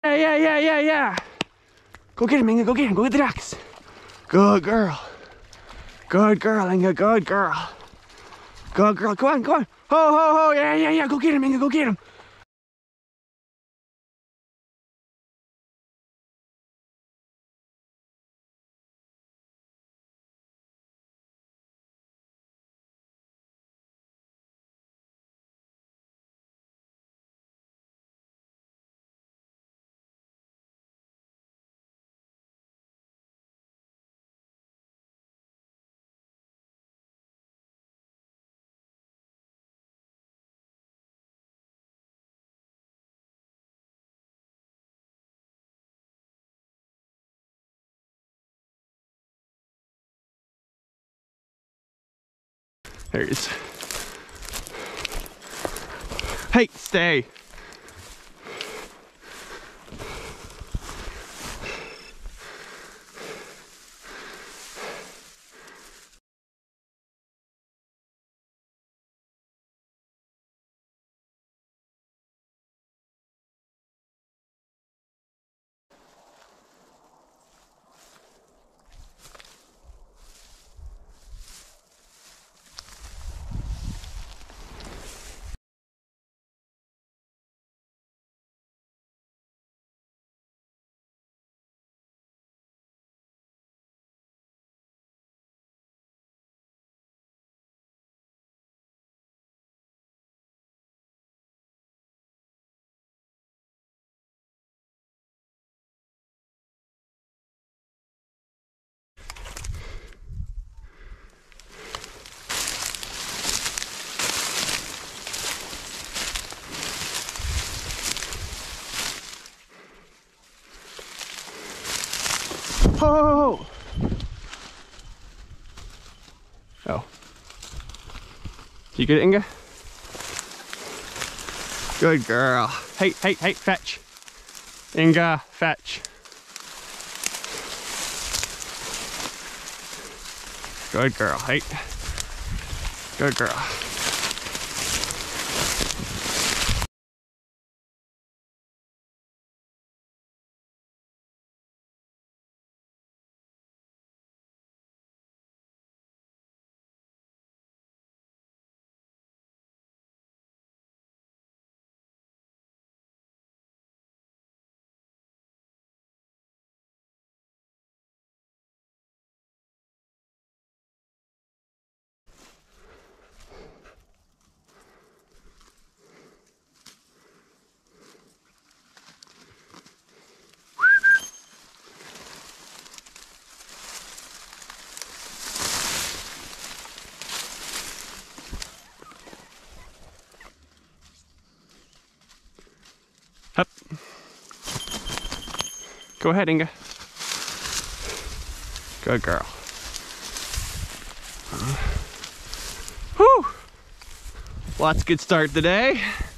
Yeah. Go get him, Inga. Go get him. Go get the ducks. Good girl. Good girl, Inga. Good girl. Good girl. Go on. Ho. Yeah. Go get him, Inga. Go get him. There he is. Hey, stay. Oh! Oh. You get it, Inga? Good girl. Hey, fetch. Inga, fetch. Good girl, hey. Good girl. Up. Go ahead, Inga. Good girl. Whew. Well, that's a good start today.